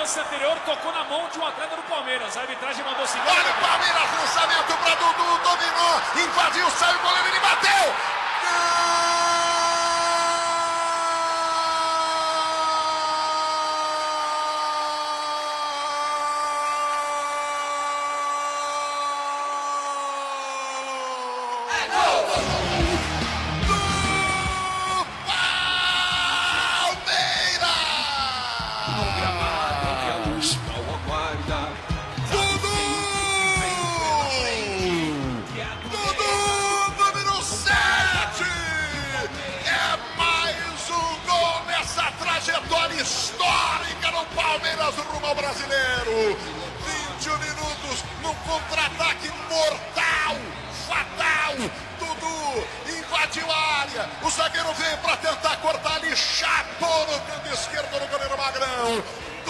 lance anterior tocou na mão de um atleta do Palmeiras. A arbitragem mandou seguir. Olha o Palmeiras, lançamento para Dudu, dominou, invadiu, saiu o goleiro, ele bateu. Histórica no Palmeiras rumo ao Brasileiro. 21 minutos num contra-ataque mortal, fatal. Dudu invadiu a área. O zagueiro veio para tentar cortar ali, chapou no canto esquerdo do goleiro Magrão.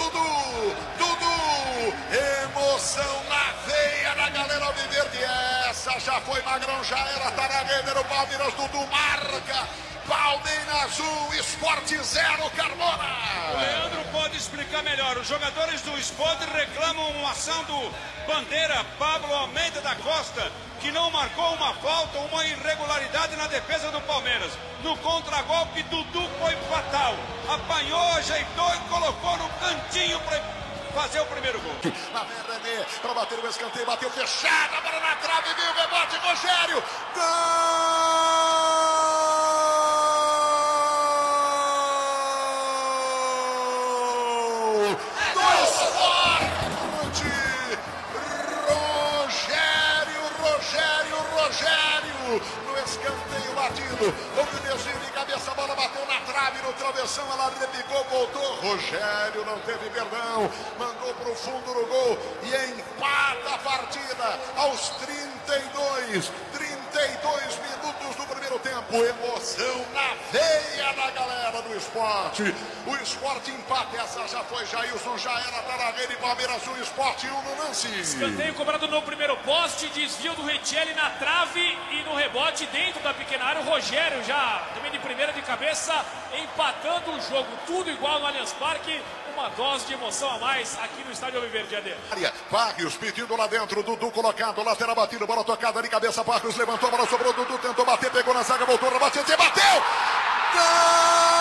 Dudu, emoção na veia da galera alviverde. Essa já foi, Magrão já era, tá na rede do Palmeiras. Dudu marca. Palmeiras 1, Sport 0, Carmona. O Leandro pode explicar melhor. Os jogadores do Sport reclamam uma ação do bandeira Pablo Almeida da Costa, que não marcou uma falta, uma irregularidade na defesa do Palmeiras. No contragolpe, Dudu foi fatal. Apanhou, ajeitou e colocou no cantinho para fazer o primeiro gol. Lá vem René para bater o escanteio, bateu fechado, a bola na trave, veio o rebote, Rogério. Gol! Rogério, no escanteio batido, houve desvio de cabeça, a bola bateu na trave, no travessão, ela repicou, voltou, Rogério não teve perdão, mandou para o fundo do gol e empata a partida aos 32 minutos do primeiro tempo. Emoção na veia da galera do esporte. O esporte empata, essa já foi, Jailson já era, tá na rede, Palmeiras 1, Esporte 1 no lance. Escanteio cobrado no primeiro poste, desvio do Richelli na trave e no rebote dentro da pequena área. O Rogério já também de primeira de cabeça, empatando o jogo, tudo igual no Allianz Parque. Uma dose de emoção a mais aqui no estádio Alviverde, AD. Barrios pedindo lá dentro, Dudu colocado, lateral batido, bola tocada de cabeça, Barrios levantou, a bola sobrou, Dudu tentou bater, pegou na zaga, voltou, rebate, bateu! Gol!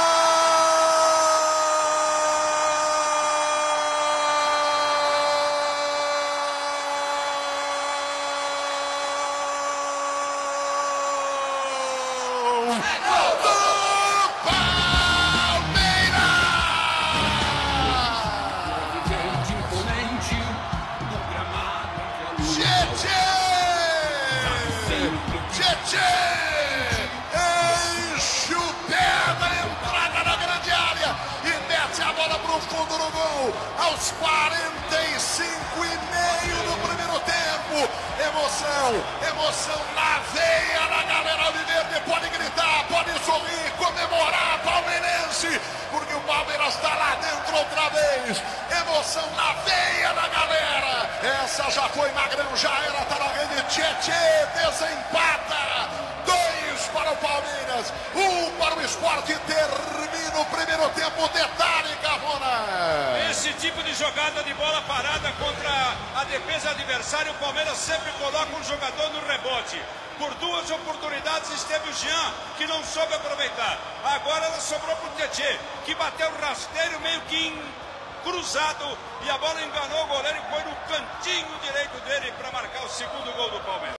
Enche o pé na entrada da grande área e mete a bola pro fundo do gol aos 45,5 do primeiro tempo. Emoção na veia da galera alviverde. Pode gritar, pode sorrir, comemorar, palmeirense, porque o Palmeiras está lá dentro outra vez. Emoção na veia da galera. Essa já foi, Magrão já era, tá na rede, Tietê desempata. 2 para o Palmeiras, 1 para o Esporte. Termina o primeiro tempo. Detalhe, Carmona. Esse tipo de jogada de bola parada contra a defesa adversária, o Palmeiras sempre coloca um jogador no rebote. Por 2 oportunidades esteve o Jean, que não soube aproveitar. Agora ela sobrou para o Tietê, que bateu rasteiro meio que cruzado, e a bola enganou o goleiro e foi no cantinho direito dele para marcar o segundo gol do Palmeiras.